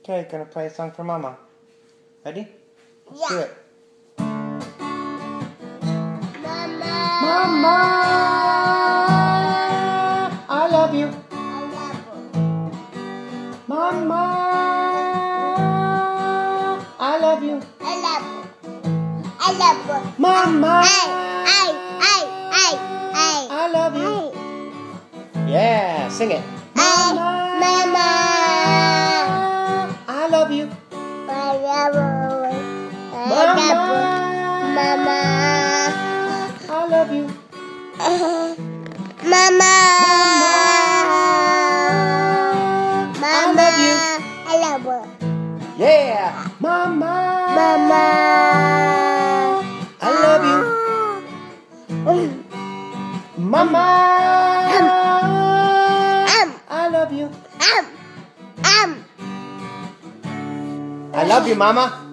Okay, gonna play a song for Mama. Ready? Let's do it. Mama, I love you. Mama, I love you. Mama, I love you. Yeah, sing it. Mama, I love you. Mama, I love you. Mama, I love you. I love you. Yeah, Mama, I love you. Mama, I love you. I love you, Mama.